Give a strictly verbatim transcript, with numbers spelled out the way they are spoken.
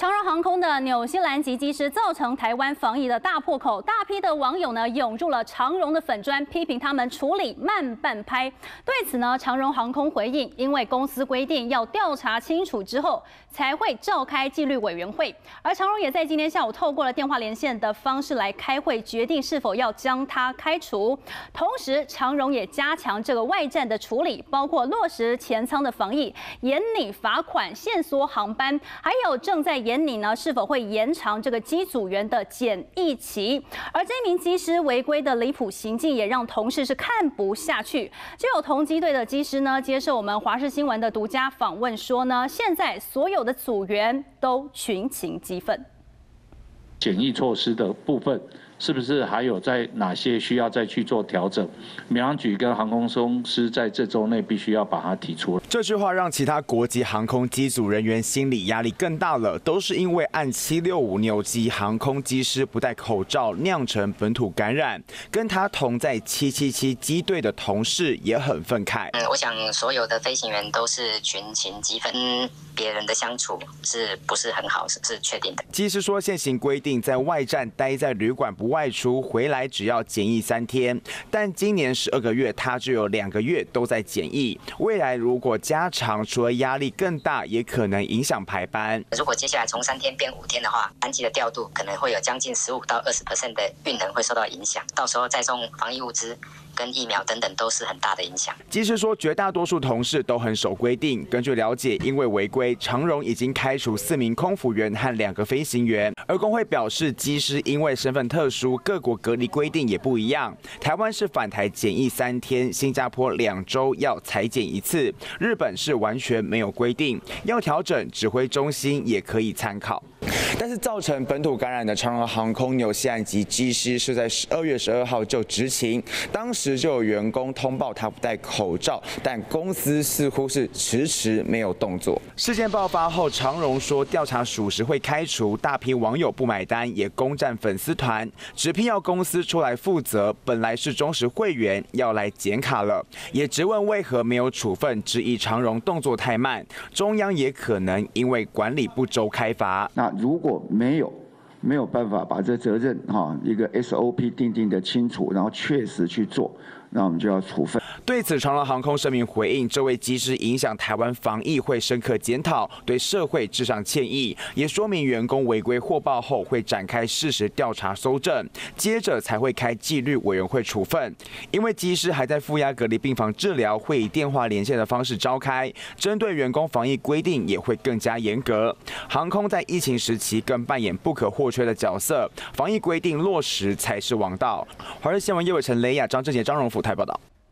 长荣航空的纽西兰籍机师造成台湾防疫的大破口，大批的网友呢涌入了长荣的粉专，批评他们处理慢半拍。对此呢，长荣航空回应，因为公司规定要调查清楚之后才会召开纪律委员会，而长荣也在今天下午透过了电话连线的方式来开会，决定是否要将他开除。同时，长荣也加强这个外站的处理，包括落实前舱的防疫、严拟罚款、限缩航班，还有正在严拟呢，是否会延长这个机组员的检疫期？而这名机师违规的离谱行径，也让同事是看不下去。就有同机队的机师呢，接受我们华视新闻的独家访问说呢，现在所有的组员都群情激愤。 检疫措施的部分，是不是还有在哪些需要再去做调整？民航局跟航空公司在这周内必须要把它提出。 这句话让其他国际航空机组人员心理压力更大了，都是因为按七六五纽机航空机师不戴口罩酿成本土感染，跟他同在七七七机队的同事也很愤慨。 嗯，我想所有的飞行员都是群情激愤，别人的相处是不是很好，是是确定的。 机师说，现行规定在外站待在旅馆不外出，回来只要检疫三天，但今年十二个月他就有两个月都在检疫。未来如果加长，除了压力更大，也可能影响排班。 如果接下来从三天变五天的话，班机的调度可能会有将近十五到二十 percent 的运能会受到影响，到时候再送防疫物资跟疫苗等等都是很大的影响。 机师说，绝大多数同事都很守规定。根据了解，因为违规，长荣已经开除四名空服员和两个飞行员。而工会表示，机师因为身份特殊，各国隔离规定也不一样。台湾是返台检疫三天，新加坡两周要采检一次，日本是完全没有规定。要调整，指挥中心也可以参考。但是造成本土感染的长荣航空纽西兰籍机师是在十二月十二号就执勤，当时就有员工通报他不戴口罩，但公司似乎是迟迟没有动作。事件爆发后，长荣说调查属实会开除，大批网友不买单，也攻占粉丝团，指聘要公司出来负责。本来是忠实会员，要来剪卡了，也质问为何没有处分，质疑长荣动作太慢，中央也可能因为管理不周开罚。 那如果没有没有办法把这责任哈一个 S O P 定定的清楚，然后确实去做，那我们就要处分。 对此，长荣航空声明回应，这位机师影响台湾防疫会深刻检讨，对社会致上歉意，也说明员工违规获报后会展开事实调查搜证，接着才会开纪律委员会处分。因为机师还在负压隔离病房治疗，会以电话连线的方式召开，针对员工防疫规定也会更加严格。航空在疫情时期更扮演不可或缺的角色，防疫规定落实才是王道。华视新闻叶伟成、雷亚、张志杰、张荣甫台报道。